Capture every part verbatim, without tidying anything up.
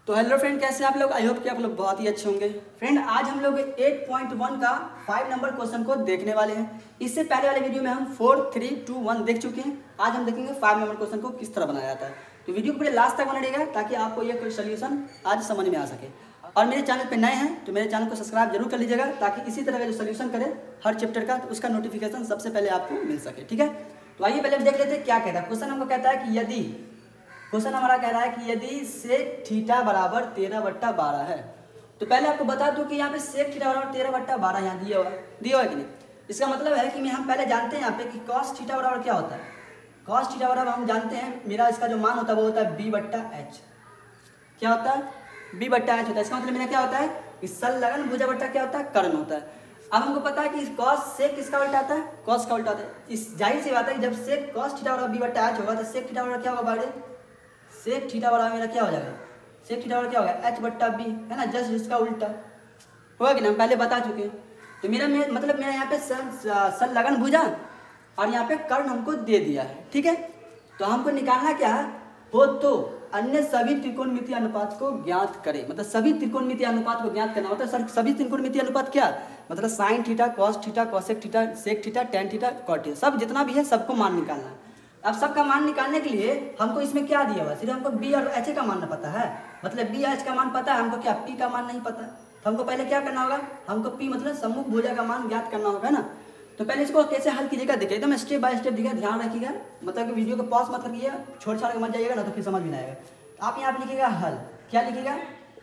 तो hello friend, कैसे आप लोग? आई होप कि आप लोग बहुत ही अच्छे होंगे। फ्रेंड, आज हम लोग आठ पॉइंट वन का फाइव नंबर क्वेश्चन को देखने वाले हैं। इससे पहले वाले वीडियो में हम फोर थ्री टू वन देख चुके हैं। आज हम देखेंगे फाइव नंबर क्वेश्चन को किस तरह बनाया जाता है। तो वीडियो को पूरे लास्ट तक बना रहेगा ताकि आपको ये कोई सोल्यूशन आज समझ में आ सके। और मेरे चैनल पर नए हैं तो मेरे चैनल को सब्सक्राइब जरूर कर लीजिएगा ताकि इसी तरह का जो सोल्यूशन करें हर चैप्टर का, तो उसका नोटिफिकेशन सबसे पहले आपको मिल सके। ठीक है, तो आइए पहले देख लेते हैं क्या कहता है क्वेश्चन। हमको कहता है कि यदि क्वेश्चन हमारा कह रहा है कि यदि सेक थीटा बराबर तेरह बट्टा बारह है, तो पहले आपको बता दूं कि यहाँ पे सेक थीटा बराबर तेरह बट्टा बारह यहाँ दिया हुआ दिया हुआ है कि नहीं। इसका मतलब है कि हम पहले जानते हैं यहाँ पे कि कॉस थीटा बराबर क्या होता है। कॉस थीटा बराबर हम जानते हैं, मेरा इसका जो मान होता है वो होता है बी बट्टा एच। क्या होता है? बी बट्टा एच होता है। इसका मतलब मेरा क्या होता है कि संलग्न भुजा बट्टा क्या होता है? कर्ण होता है। अब हमको पता है कि कॉस सेक किसका उल्टा आता है? कॉस का उल्टा आता है। इस जाहिर सी बात है कि जब सेक कॉस थीटा बराबर बी बट्टा एच होगा तो सेक थीटा बराबर क्या होगा? बारे सेक थीटा बराबर मेरा क्या हो जाएगा? सेक थीटा बराबर क्या होगा? एच बट्टा बी, है ना, जस्ट इसका उल्टा होगा कि ना, हम पहले बता चुके हैं। तो मेरा मे, मतलब मेरा यहाँ पे संलग्न भुजा और यहाँ पे कर्ण हमको दे दिया है। ठीक है, तो हमको निकालना क्या है? हो तो अन्य सभी त्रिकोणमितीय अनुपात को ज्ञात करें। मतलब सभी त्रिकोणमितीय अनुपात को ज्ञात करना होता है। सर सभी त्रिकोणमितीय अनुपात क्या? मतलब sine theta, cos theta, cosec theta, sec theta, tan theta, cot theta, सब जितना भी है सबको मान निकालना है। अब सबका मान निकालने के लिए हमको इसमें क्या दिया हुआ? सिर्फ हमको बी और एच का मान पता है, मतलब बी एच का मान पता है, हमको क्या पी का मान नहीं पता। तो हमको पहले क्या करना होगा? हमको पी मतलब सम्मुख भुजा का मान ज्ञात करना होगा ना। तो पहले इसको कैसे हल कीजिएगा देखिए, एकदम स्टेप बाय स्टेप देखिए, ध्यान रखिएगा। मतलब कि वीडियो को पॉज मत रखिएगा, छोड़ छाड़ के मत जाइएगा ना तो फिर समझ में नहीं आएगा। आप यहाँ पर लिखिएगा हल। क्या लिखिएगा?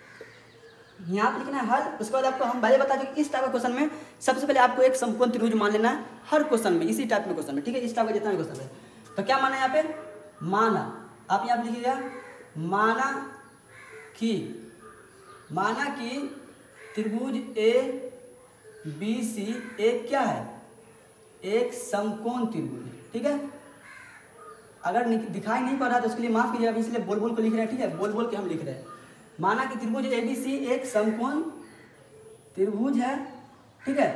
यहाँ पर लिखना है हल। उसके बाद आपको हम पहले बता दें कि इस टाइप के क्वेश्चन में सबसे पहले आपको एक समकोण त्रिभुज मान लेना है हर क्वेश्चन में, इसी टाइप में क्वेश्चन में। ठीक है, इस टाइप का जितना भी क्वेश्चन है तो क्या माना यहाँ पे? माना। आप यहाँ पे लिखिएगा माना कि माना कि त्रिभुज ए बी सी एक क्या है? एक समकोण त्रिभुज। ठीक है, अगर दिखाई नहीं पड़ रहा तो उसके लिए माफ कीजिएगा, इसलिए बोल बोल को लिख रहे हैं। ठीक है, बोल बोल के हम लिख रहे हैं। माना कि त्रिभुज ए बी सी एक समकोण त्रिभुज है। ठीक है,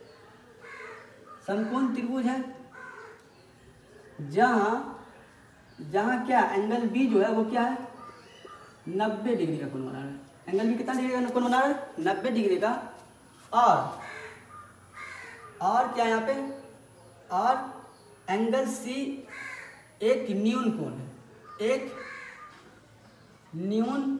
समकोण त्रिभुज है जहां जहां क्या एंगल बी जो है वो क्या है? नब्बे डिग्री का कोण बना रहा है। एंगल बी कितना डिग्री का कोण बना रहा है? नब्बे डिग्री का। और और क्या यहाँ पे? और एंगल सी एक न्यून कोण है, एक न्यून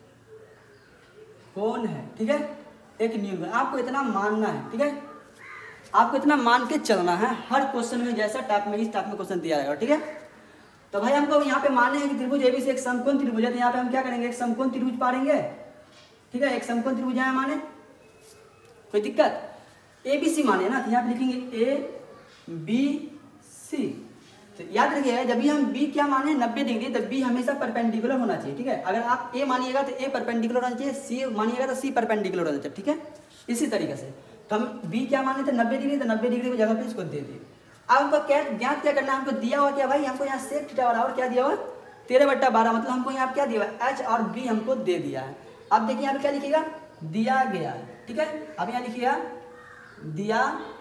कोण है। ठीक है, एक न्यून कोण। आपको इतना मानना है। ठीक है, आपको इतना मान के चलना है हर क्वेश्चन में, जैसा टाइप में इस टाइप में क्वेश्चन दिया जाएगा। ठीक है, तो भाई हमको यहाँ पे माने हैं कि त्रिभुज ए बी सी एक समकोण त्रिभुज है, तो यहाँ पे हम क्या करेंगे? एक समकोण त्रिभुज पाड़ेंगे। ठीक है, एक समकोण त्रिभुज है माने, कोई दिक्कत? ए बी सी माने ना, तो यहाँ पे लिखेंगे ए बी सी। तो याद रखिएगा जब भी हम बी क्या माने नब्बे डिग्री, तो बी हमेशा परपेंडिकुलर होना चाहिए। ठीक है, अगर आप ए मानिएगा तो ए परपेंडिकुलर होना चाहिए, सी मानिएगा तो सी परपेंडिकुलर होना चाहिए। ठीक है, इसी तरीके से तो हम बी क्या माने थे? नब्बे डिग्री, तो नब्बे डिग्री की जगह पे इसको दे दिए। अब हमको क्या ज्ञात क्या करना है? हमको दिया हुआ क्या भाई? हमको यहाँ सेक थीटा बराबर क्या दिया हुआ? तेरह बट्टा बारह। मतलब हमको यहाँ क्या दिया हुआ? एच और बी हमको दे दिया है। अब देखिए यहाँ पे क्या लिखिएगा? दिया गया। ठीक है, अब यहाँ लिखिएगा दिया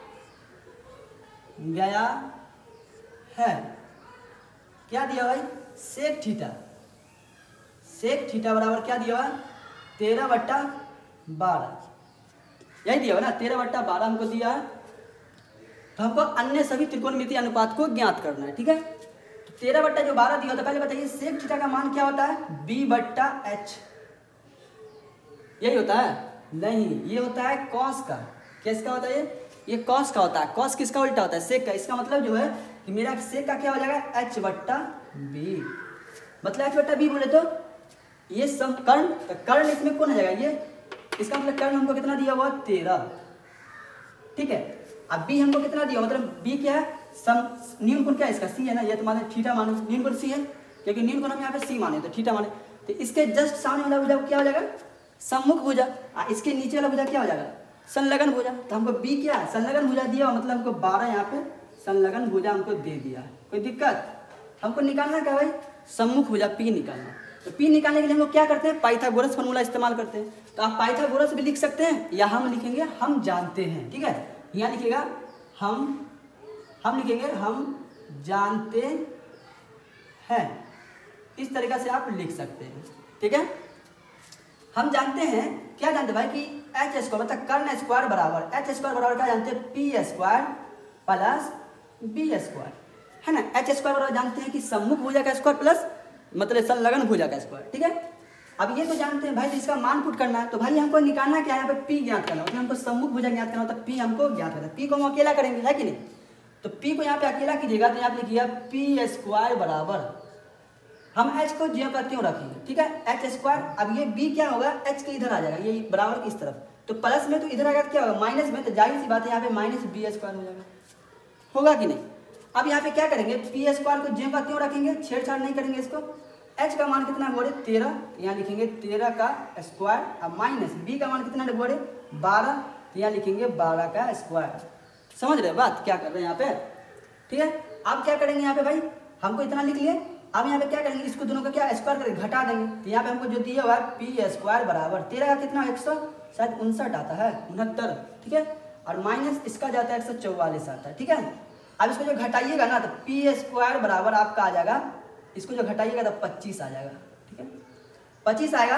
गया है। क्या दिया भाई? Sec theta. सेक थीटा बराबर क्या दिया हुआ? तेरह बट्टा बारह, यही दिया हुआ ना, तेरह बट्टा बारह हमको दिया है। तो हमको अन्य सभी त्रिकोणमितीय अनुपात को ज्ञात करना है। ठीक है, तो तेरह बट्टा जो बारह दिया होता है, पहले बताइए सेक थीटा का मान क्या होता है? बी बट्टा एच। यही होता है? नहीं, ये होता है कॉस का। किसका होता है ये? ये कॉस का होता है। कॉस किसका उल्टा होता है? सेक का। इसका मतलब जो है कि मेरा सेक का क्या हो जाएगा? एच बट्टा बी। मतलब एच बट्टा बी बोले तो ये सम कर्ण, तो कर्ण इसमें कौन आ जाएगा? ये इसका मतलब कर्ण हमको कितना दिया हुआ? तेरह। ठीक है, अब बी हमको कितना दिया? मतलब बी क्या है? सम न्यून कोण क्या है इसका? सी है ना, ये तो माने थीटा माने, न्यून कोण सी है, क्योंकि न्यून कोण हम यहाँ पे सी माने तो थीटा माने। तो इसके जस्ट सामने वाला भुजा क्या हो जाएगा? सम्मुख भुजा। और इसके नीचे वाला भुजा क्या हो जाएगा? संलग्न भुजा। तो हमको बी क्या है? संलग्न भुजा दिया, मतलब हमको बारह यहाँ पे संलग्न भुजा हमको दे दिया। कोई दिक्कत? हमको निकालना क्या भाई? सम्मुख भुजा पी निकालना। तो पी निकालने के लिए हम लोग क्या करते हैं? पाइथागोरस फॉर्मूला इस्तेमाल करते हैं। तो आप पाइथागोरस भी लिख सकते हैं या हम लिखेंगे हम जानते हैं। ठीक है, यहाँ लिखिएगा हम हम लिखेंगे हम जानते हैं। इस तरीका से आप लिख सकते हैं। ठीक है, हम जानते हैं, क्या जानते हैं भाई कि एच स्क्वायर मतलब कर्ण स्क्वायर बराबर एच स्क्वायर बराबर क्या जानते हैं, P square plus B square, है ना। एच स्क्वायर बराबर जानते हैं कि सम्मुख भुजा का स्क्वायर प्लस मतलब संलग्न भुजा का स्क्वायर, ठीक है। अब ये तो जानते हैं भाई, तो इसका मान पुट करना है, तो भाई हमको निकालना क्या है, यहाँ पे पी ज्ञात करना होता है, हमको सम्मुख भुजा ज्ञात करना होता है, पी हमको ज्ञात करना है। पी को हम अकेला करेंगे, है कि नहीं, तो पी को यहाँ पे अकेला कीजिएगा, तो यहाँ पे लिखिएगा पी स्क्वायर बराबर, हम एच को ज्यों का त्यों रखेंगे, ठीक है, एच स्क्वायर। अब ये बी क्या होगा, एच के इधर आ जाएगा, ये बराबर की इस तरफ, तो प्लस में तो इधर आएगा, क्या होगा माइनस में, तो जाहिर सी बात है यहाँ पे माइनस बी स्क्वायर हो जाएगा, होगा कि नहीं। अब यहाँ पे क्या करेंगे, पी स्क्वायर को ज्यों का त्यों रखेंगे, छेड़छाड़ नहीं करेंगे इसको। एच का मान कितना बोले तेरह, यहाँ लिखेंगे तेरह का स्क्वायर, अब माइनस बी का मान कितना बोले बारह, तो यहाँ लिखेंगे बारह का स्क्वायर। समझ रहे बात क्या कर रहे हैं यहाँ पे, ठीक है। अब क्या करेंगे यहाँ पे भाई, हमको इतना लिख लिए, अब यहाँ पे क्या करेंगे, इसको दोनों का क्या स्क्वायर करके घटा देंगे, तो यहाँ पे हमको जो दिया हुआ है पी स्क्वायर बराबर तेरह का कितना एक सौ शायद उनसठ आता है, उनहत्तर, ठीक है, और माइनस इसका जाता है एक सौ चौवालीस आता है, ठीक है। अब इसको जो घटाइएगा ना, तो पी स्क्वायर बराबर आपका आ जाएगा, इसको जो घटाइएगा तो पच्चीस आ जाएगा, ठीक है, पच्चीस आएगा।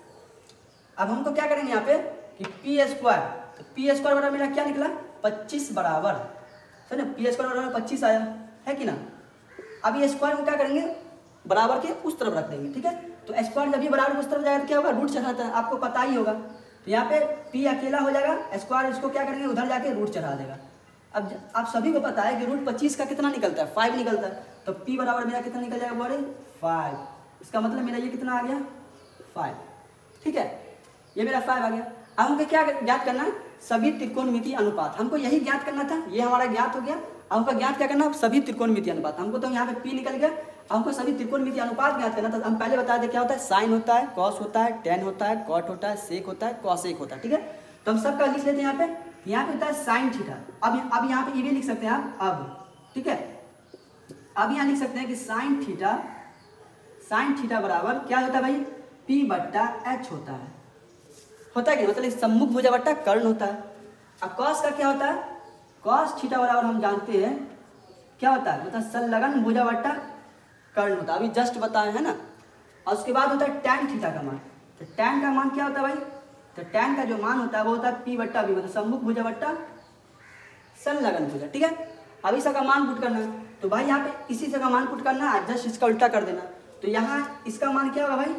अब हमको क्या करेंगे यहाँ पे कि पी स्क्वायर, तो पी स्क्वायर बराबर मेरा क्या निकला पच्चीस बराबर, समझे, पी स्क्वायर बराबर पच्चीस आया है कि ना। अब ये स्क्वायर को क्या करेंगे, बराबर के उस तरफ रख देंगे, ठीक है। तो स्क्वायर जब भी बराबर उस तरफ जाएगा तो क्या होगा, रूट चढ़ाता है, आपको पता ही होगा। तो यहाँ पे पी अकेला हो जाएगा, स्क्वायर इसको क्या करेंगे उधर जाके रूट चढ़ा देगा। अब आप सभी को पता है कि रूट पच्चीस का कितना निकलता है, फाइव निकलता है, तो पी बराबर मेरा कितना निकल जाएगा बोले फाइव, इसका मतलब मेरा ये कितना आ गया फाइव, ठीक है, ये मेरा फाइव आ गया। अब हमको क्या ज्ञात करना है, सभी त्रिकोणमितीय अनुपात, हमको यही ज्ञात करना था, ये हमारा ज्ञात हो गया। अब हमको ज्ञात क्या करना है, सभी त्रिकोणमितीय अनुपात, हमको तो यहाँ पे पी निकल गया, हमको सभी त्रिकोणमितीय अनुपात ज्ञात करना था। हम पहले बताए थे क्या होता है, साइन होता है, कॉस होता है, टेन होता है, कॉट होता है, सेक होता है, कॉसेक होता है, ठीक है। तो हम सबका लिख लेते हैं यहाँ पे, यहाँ पे होता है साइन थीटा, अब अब यहाँ पे ये भी लिख सकते हैं आप अब, ठीक है। अब यहाँ लिख सकते हैं कि साइन थीटा, साइन थीटा बराबर क्या होता है भाई, पी बट्टा एच होता है, होता है कि मतलब सम्मुख भुजा बट्टा कर्ण होता है। अब कॉस का क्या होता है, कॉस थीटा बराबर हम जानते हैं क्या होता है, मतलब संलग्न भुजा बट्टा कर्ण होता है, अभी जस्ट बताए हैं ना। और उसके बाद होता है टैन थीटा का मान, तो टैन का मान क्या होता है भाई, तो टैन का जो मान होता है वो होता है पी बट्टा बी, मतलब सम्मुख भुजा बट्टा संलग्न भुजा, ठीक है। अब इस का मान पुट करना है, तो भाई यहाँ पे इसी से का मान पुट करना है, जस्ट इसका उल्टा कर देना, तो यहाँ इसका मान क्या होगा भाई,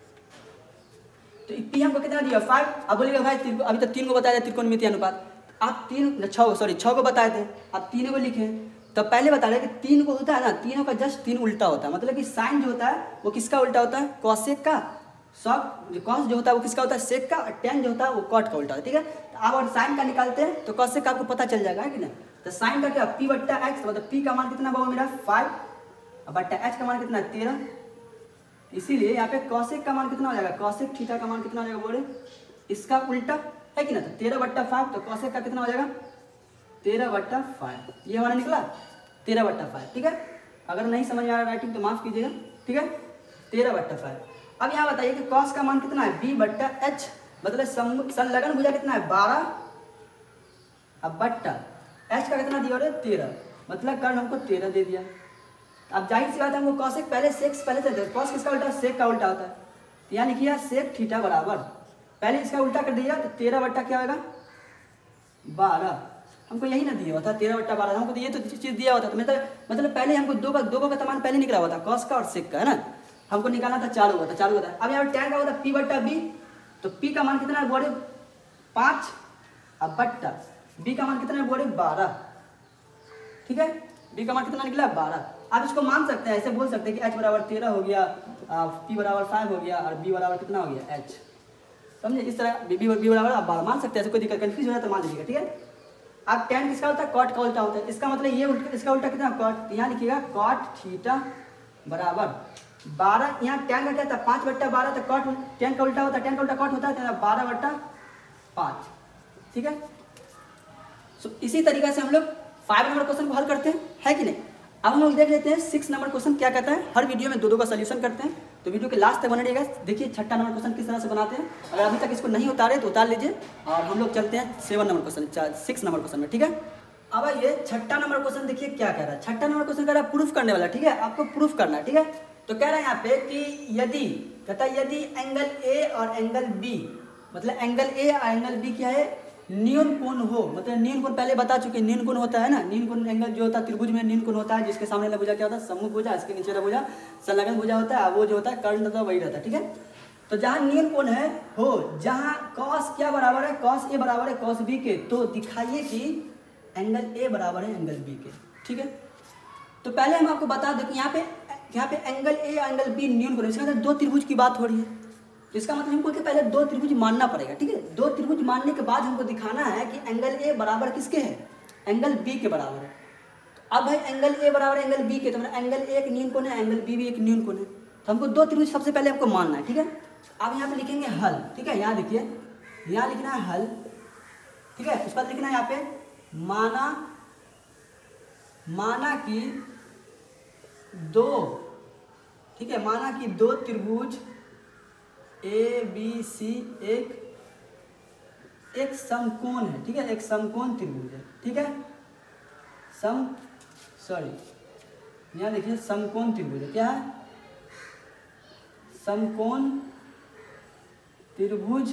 तो पी हमको कितना दिया फाइव। अब बोलिएगा भाई अभी तक तीन को बताया त्रिकोणमितीय अनुपात, आप तीन छः सॉरी छः को बताए थे, आप तीन को लिखे, तो पहले बता रहे कि तीन को होता है ना, तीनों का जस्ट तीन उल्टा होता है, मतलब कि साइन जो होता है वो किसका उल्टा होता है, कॉसेक का, सॉक कॉस जो होता है वो किसका होता है, सेक का, और टेन जो होता है वो कॉट का उल्टा होता है, ठीक है। तो आप अगर साइन का निकालते हैं तो कॉसेक का आपको पता चल जाएगा, है कि नहीं। तो साइन का क्या, पी बट्टा एक्स, मतलब पी का मान कितना होगा मेरा फाइव, और बट्टा एच का मान कितना है तेरह, इसीलिए यहाँ पे कॉसेक का मान कितना हो जाएगा, कॉसेक थीटा का मान कितना हो जाएगा बोले इसका उल्टा, है कि ना। तो तेरह बट्टा फाइव, तो कॉसेक का कितना हो जाएगा तेरह बट्टा फाइव, ये हमारा निकला तेरह बट्टा फाइव, ठीक है। अगर नहीं समझ में आ रहा राइटिंग तो माफ कीजिएगा, ठीक है, तेरह बट्टा फाइव। अब यहाँ बताइए कि कॉस का मान कितना है, बी बट्टा एच, मतलब संलग्न भुजा कितना है बारह, अब बट्टा एच का कितना दिया तेरह, मतलब कर्ण हमको तेरह दे दिया। अब जाहिर सी बात है हमको कॉसेक पहले सेक पहले से दे, कॉस किसका उल्टा, सेक का उल्टा होता है, तो यहाँ लिखिए सेक थीटा बराबर, पहले इसका उल्टा कर दिया तो तेरह बट्टा क्या होगा बारह, हमको यही ना दिया हुआ था तेरह बट्टा बारह, हमको तो ये तो चीज़ दिया हुआ था, तो मतलब मतलब पहले हमको दो का दो का मान पहले निकला हुआ था, कॉस का और सेक का, है ना, हमको निकालना था चालू हुआ था चालू हुआ था। अब यहाँ पर टैन का होता है पी बट्टा बी, तो पी का मान कितना है बोले पाँच, अब बट्टा बी का मान कितना है बोले बारह, ठीक है, बी का मान कितना निकला बारह। आप इसको मान सकते हैं, ऐसे बोल सकते हैं कि एच बराबर तेरह हो गया, पी बराबर फाइव हो गया, और बी बराबर कितना हो गया एच, समझे, इस तरह बी बी बी बराबर आप बारह मान सकते हैं, ऐसे कोई दिक्कत कन्फ्यूज हो रहा है तो मान लीजिएगा, ठीक है। अब टैन किसका होता है, कॉट का उल्टा होता है, इसका मतलब ये उल्टा, इसका उल्टा कितना कॉट, यहाँ लिखिएगा कॉट थीटा बराबर बारह, यहाँ टैन का क्या था पाँच बट्टा बारह, तो कॉट टैन का उल्टा होता है, टैन का उल्टा कॉट होता है बारह बट्टा पाँच, ठीक है। सो इसी तरीके से हम लोग फाइव नंबर क्वेश्चन को हल करते हैं, है कि नहीं। अब हम लोग देख लेते हैं सिक्स नंबर क्वेश्चन क्या कहता है, हर वीडियो में दो दो का सोल्यूशन करते हैं, तो वीडियो के लास्ट तक बने रहिएगा। देखिए छठा नंबर क्वेश्चन किस तरह से बनाते हैं, अगर अभी तक इसको नहीं उतारे तो उतार लीजिए, और हम लोग चलते हैं seven number question six number question में, ठीक है। अब ये छठा नंबर क्वेश्चन देखिए क्या कह रहा है, छठा नंबर क्वेश्चन कह रहा है प्रूफ करने वाला, ठीक है, आपको प्रूफ करना है, ठीक है। तो कह रहा है यहाँ पे कि यदि कहता है यदि एंगल ए और एंगल बी, मतलब एंगल ए और एंगल बी क्या है, न्यून कोण हो, मतलब न्यून कोण पहले बता चुके, न्यून कोण होता है ना, न्यून कोण एंगल जो होता है त्रिभुज में न्यून कोण होता है, जिसके सामने वाला भुजा क्या होता है, सम्मुख भुजा, इसके नीचे वाला भुजा संलग्न भुजा होता है, वो जो होता है कर्ण होता है, वही रहता है, ठीक है। तो जहाँ न्यून कोण है हो, जहाँ कॉस क्या बराबर है, कॉस ए बराबर है कॉस बी के, तो दिखाइए कि एंगल ए बराबर है एंगल बी के, ठीक है। तो पहले हम आपको बता दें कि यहाँ पे यहाँ पे एंगल ए और एंगल बी न्यून कोण, इसका मतलब दो त्रिभुज की बात हो रही है, तो इसका मतलब हमको पहले दो त्रिभुज मानना पड़ेगा, ठीक है। दो त्रिभुज मानने के बाद हमको दिखाना है कि एंगल ए बराबर किसके है, एंगल बी के बराबर है। तो अब भाई एंगल ए बराबर एंगल बी के, तो मतलब एंगल ए एक न्यून कोण है, एंगल बी भी एक न्यून कोण है, तो हमको दो त्रिभुज सबसे पहले हमको मानना है, ठीक है। अब यहाँ पे लिखेंगे हल, ठीक है, यहाँ देखिए, यहाँ लिखना है हल, ठीक है। उसके बाद लिखना है यहाँ पे माना माना कि दो, ठीक है, माना कि दो त्रिभुज ए बी सी एक एक समकोण है, ठीक है, एक समकोण त्रिभुज है, ठीक है, सम सॉरी यहाँ देखिए समकोण त्रिभुज है, क्या है, समकोण त्रिभुज,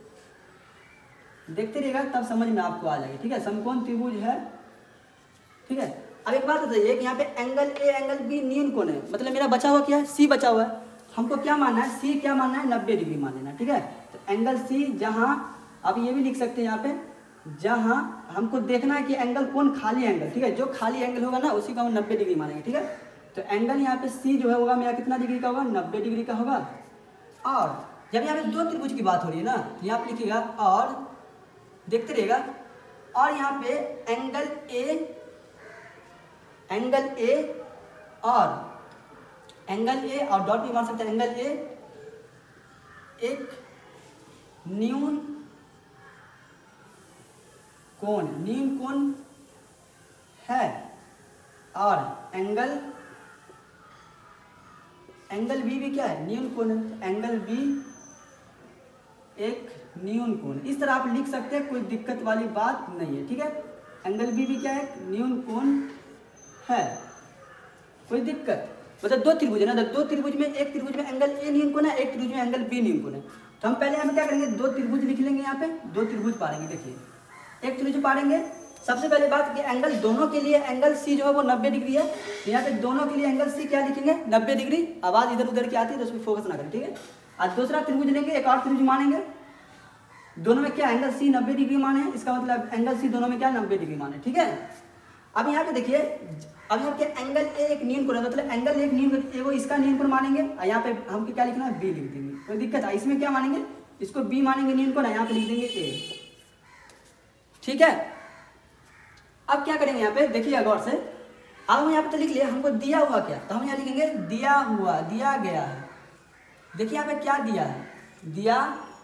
देखते रहिएगा तब समझ में आपको आ जाएगा, ठीक है, समकोण त्रिभुज है, ठीक है। अब एक बात बताइए कि यहाँ पे एंगल ए एंगल बी न्यून कोण है, मतलब मेरा बचा हुआ क्या है, सी बचा हुआ है, हमको क्या मानना है, सी क्या मानना है, नब्बे डिग्री मान लेना, ठीक है। तो एंगल सी जहाँ, आप ये भी लिख सकते हैं यहाँ पे, जहाँ हमको देखना है कि एंगल कौन खाली एंगल, ठीक है, जो खाली एंगल होगा ना उसी का हम नब्बे डिग्री मानेंगे, ठीक है। तो एंगल यहाँ पे सी जो है होगा मेरा कितना डिग्री का होगा, नब्बे डिग्री का होगा। और जब यहाँ पे दो त्रिभुज की बात हो रही है ना, यहाँ पे लिखिएगा और देखते रहिएगा, और यहाँ पे एंगल ए एंगल ए और एंगल ए और डॉट भी मार सकते हैं, एंगल ए एक न्यून कोण न्यून कोण है, और एंगल एंगल बी भी क्या है, न्यून कोण है, एंगल बी एक न्यून कोण, इस तरह आप लिख सकते हैं, कोई दिक्कत वाली बात नहीं है, ठीक है। एंगल बी भी क्या है, न्यून कोण है, कोई दिक्कत, मतलब दो त्रिभुज है ना, दो त्रिभुज में एक त्रिभुज में एंगल ए न्यून कोण है, एक त्रिभुज में एंगल बी न्यून कोण है। तो हम पहले हम क्या करेंगे, दो त्रिभुज लिख लेंगे, यहाँ पे दो त्रिभुज पाड़ेंगे, देखिए एक त्रिभुज पाड़ेंगे। सबसे पहले बात कि एंगल दोनों के लिए एंगल सी जो है वो नब्बे डिग्री है, तो यहाँ पे दोनों के लिए एंगल सी क्या लिखेंगे, नब्बे डिग्री। आवाज़ इधर उधर की आती है तो उसमें फोकस ना करें, ठीक है। आज दूसरा त्रिभुज लेंगे, एक और त्रिभुज मानेंगे, दोनों में क्या एंगल सी नब्बे डिग्री माने, इसका मतलब एंगल सी दोनों में क्या नब्बे डिग्री माने, ठीक है। अब यहाँ पे देखिए, अब यहाँ पे एंगल ए एक न्यून कोण है, मतलब एंगल एक न्यून कोण, एगो इसका न्यून कोण मानेंगे, और यहाँ पे हमको क्या लिखना है, बी लिख देंगे, कोई दिक्कत है, इसमें क्या मानेंगे, इसको बी मानेंगे न्यून कोण, यहाँ पे लिख देंगे ए, ठीक है। अब क्या करेंगे, यहाँ पे देखिए गौर से, अब हम यहाँ पे तो लिख लिया, हमको दिया हुआ क्या, तो हम यहाँ लिखेंगे दिया हुआ, दिया गया है, देखिए यहाँ पे क्या दिया है, दिया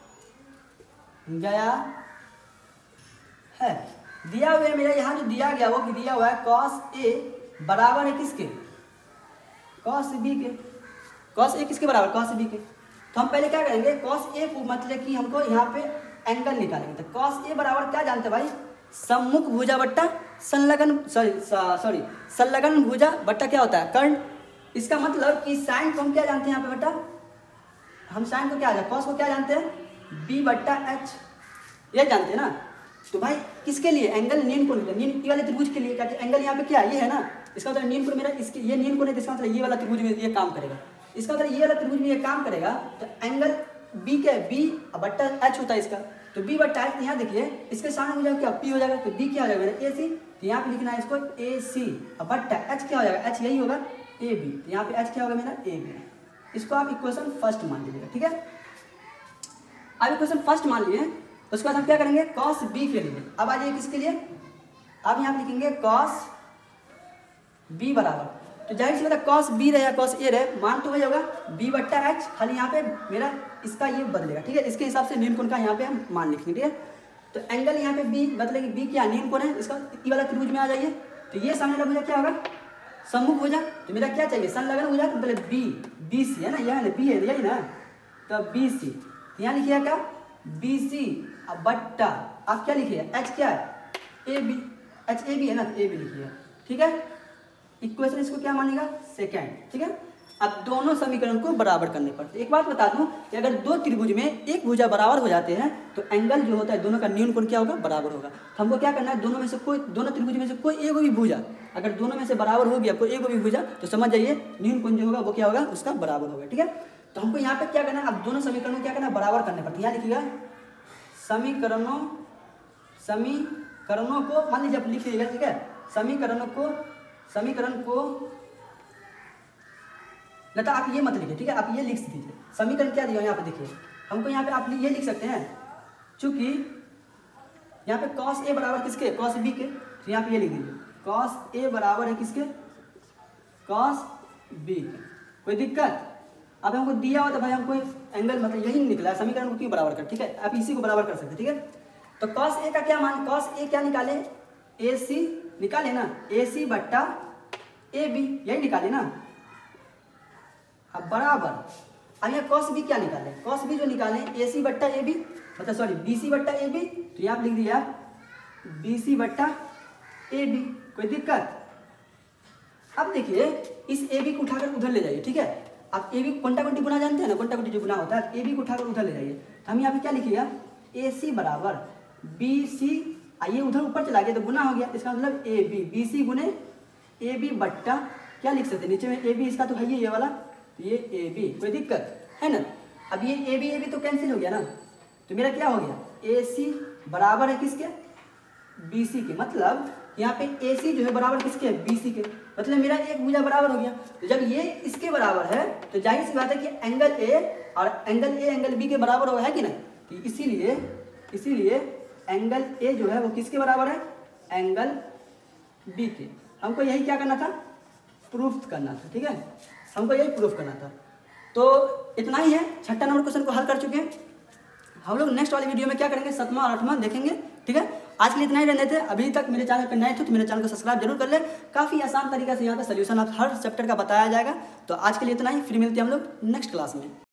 गया है, दिया हुआ है मेरा यहाँ जो दिया गया वो दिया हुआ है कॉस ए बराबर है किसके, कॉस बी के, कॉस ए किसके बराबर, कॉस बी के। तो हम पहले क्या करेंगे, कॉस ए को मतलब कि हमको यहाँ पे एंगल निकालेंगे, तो कॉस ए बराबर क्या जानते हैं भाई, सम्मुख भुजा बट्टा संलग्न सॉरी सॉरी संलग्न भुजा बट्टा क्या होता है, कर्ण। इसका मतलब कि साइन को हम क्या जानते हैं यहाँ पे बेटा, हम साइन को क्या आ जाए, कॉस को क्या जानते हैं, बी बट्टा एच, ये जानते हैं ना। तो भाई किसके लिए, एंगल न्यून कोण, न्यून वाले त्रिभुज के लिए, कहते एंगल यहाँ पे क्या ये है ना, इसका मतलब न्यून कोण मेरा इसके ये न्यून कोण है, इसका मतलब ये वाला त्रिभुज में ये काम करेगा, इसका मतलब ये वाला त्रिभुज में ये काम करेगा। तो एंगल बी क्या है, बी बट्टा एच होता है इसका, तो बी बट्टा एच, यहाँ देखिए इसके सामने हो जाएगा क्या, पी हो जाएगा, तो बी क्या हो जाएगा मेरा ए सी, तो यहाँ पे लिखना है इसको ए सी, बट्टा एच क्या हो जाएगा, एच यही होगा ए बी, तो यहाँ पे एच क्या होगा मेरा ए बी। इसको आप इक्वेशन फर्स्ट मान लीजिएगा, ठीक है। अब इक्वेशन फर्स्ट मान लिए, उसके बाद हम क्या करेंगे, कॉस बी के लिए, अब आ जाइए किसके लिए, अब यहाँ पे लिखेंगे कॉस बी बराबर, तो जाहिर सी मतलब कॉस बी रहे या कॉस ए रहे, मान तो वही होगा बी बट्टा एच, खाली यहाँ पे मेरा इसका ये बदलेगा, ठीक है। इसके हिसाब से न्यून कोण का यहाँ पे हम मान लिखेंगे, ठीक है। तो एंगल यहाँ पे बी मतलब कि बी क्या न्यून कोण है, इसका ई वाला त्रिभुज में आ जाइए, तो ये सामने वाला भुजा क्या होगा, सम्मुख भुजा, तो मेरा क्या चाहिए, संलग्न भुजा, तो मतलब बी बी सी है ना, यह है ना बी है यही ना, तो बी सी, यहाँ लिखिए क्या, बी सी बट्टा, आप क्या लिखिए, एच क्या है, A B, H A B है ना, तो ए बी लिखिए, ठीक है। इक्वेशन इसको क्या मानेगा, सेकेंड, ठीक है। अब दोनों समीकरण को बराबर करने पड़ते हैं। एक बात बता दूं कि अगर दो त्रिभुज में एक भुजा बराबर हो जाते हैं तो एंगल जो होता है दोनों का न्यून कोण क्या होगा, बराबर होगा। तो हमको क्या करना है, दोनों में से कोई दोनों त्रिभुज में से कोई एक भी भुजा अगर दोनों में से बराबर हो गया, कोई एक भी भुजा, तो समझ जाइए न्यून कोण जो होगा वो क्या होगा, उसका बराबर होगा। ठीक है, तो हमको यहाँ पे क्या करना है, अब दोनों समीकरणों को क्या करना है, बराबर करने पड़ते हैं। यहाँ लिखिएगा समीकरणों समीकरणों को मान लीजिए आप लिख लीजिएगा। ठीक है, समीकरणों को समीकरण को लता आप ये मत लिखिए। ठीक है, आप ये लिख दीजिए। समीकरण क्या दिया यहाँ पे देखिए, हमको यहाँ पे आप ये लिख सकते हैं, चूंकि यहाँ पे cos a बराबर किसके, cos b के, तो यहाँ पे ये लिख दीजिए cos a बराबर है किसके, cos b के। कोई दिक्कत? अब हमको दिया हुआ था भाई, हमको एंगल मतलब यही निकला है, समीकरण को क्यों बराबर कर। ठीक है, आप इसी को बराबर कर सकते हैं। ठीक है, तो cos a का क्या मान, cos a क्या निकाले, ac निकाले ना, ac बट्टा ab, यही निकाले ना। अब बराबर अब यहाँ cos b क्या निकाले, cos b जो निकाले ac बट्टा ab, मतलब सॉरी bc बट्टा ab, तो यहाँ लिख दिया bc बट्टा ab। कोई दिक्कत? अब देखिए इस ab को उठाकर उधर ले जाइए। ठीक है, आप ab कोंटा कोंटी गुना जानते हैं ना, कोंटा कोंटी जो गुना होता है, ab को उठाकर उधर ले जाइए। तो हम यहाँ पे क्या लिखिएगा, ac बराबर bc, आइए उधर ऊपर चला गया तो गुना हो गया, इसका मतलब ab, bc गुने ab बट्टा क्या लिख सकते हैं, नीचे में ab इसका तो है ये वाला, तो ये ए बी। कोई दिक्कत है ना? अब ये ए बी ए बी तो कैंसिल हो गया ना, तो मेरा क्या हो गया, ए सी बराबर है किसके, बी सी के। मतलब यहाँ पे ए सी जो है बराबर किसके, बी सी के, मतलब मेरा एक भुजा बराबर हो गया। तो जब ये इसके बराबर है तो जाहिर सी बात है कि एंगल ए और एंगल ए एंगल बी के बराबर हो, है कि नहीं? तो इसीलिए इसीलिए एंगल ए जो है वो किसके बराबर है, एंगल बी के। हमको यही क्या करना था, प्रूफ करना था। ठीक है, हमको यही प्रूफ करना था। तो इतना ही है, छठा नंबर क्वेश्चन को हल कर चुके हैं। हम लोग नेक्स्ट वाली वीडियो में क्या करेंगे, सतवां और आठवां देखेंगे। ठीक है, आज के लिए इतना ही रहने थे। अभी तक मेरे चैनल पर नए थे तो मेरे चैनल को सब्सक्राइब जरूर कर ले। काफ़ी आसान तरीके से यहाँ पे सोल्यूशन आप हर चैप्टर का बताया जाएगा। तो आज के लिए इतना ही, फिर मिलते हैं हम लोग नेक्स्ट क्लास में।